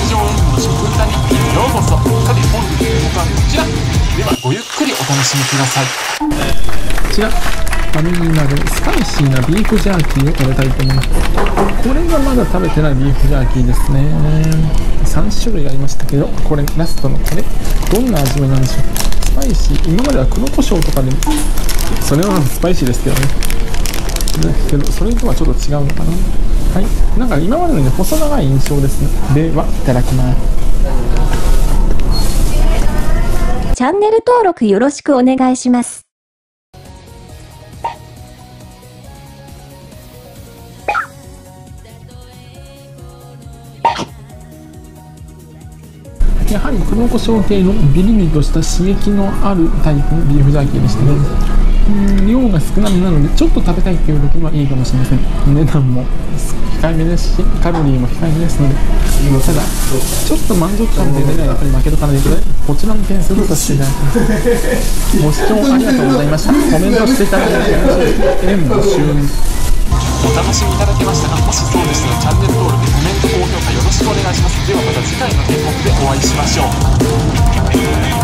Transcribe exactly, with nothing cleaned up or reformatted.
上演武の食歌日記へようこそ。さて本日の予告はこちらでは、ごゆっくりお楽しみください。 こちらファミリーマートのスパイシーなビーフジャーキーを食べたいと思います。これがまだ食べてないビーフジャーキーですね。さん種類ありましたけど、これラストのこれどんな味わいなんでしょう。スパイシー、今までは黒胡椒とかでもそれはスパイシーですけどね。ですけどそれとはちょっと違うのかな。はい、なんか今までのね細長い印象ですね。ではいただきます。 チャンネル登録よろしくお願いします。 やはり黒胡椒系のビリビリとした刺激のあるタイプのビーフジャーキーでしたね。うん量が少なめなのでちょっと食べたいっていう時はいいかもしれません。値段も控えめですしカロリーも控えめですので、ただちょっと満足感でねやっぱり負けるかなということでこちらの点数とさせていただきます。ご視聴ありがとうございました。コメントしていただいて円も収入お楽しみいただけましたか。もしそうでしたらチャンネル登録、コメント、高評価よろしくお願いします。ではまた次回の天国でお会いしましょう。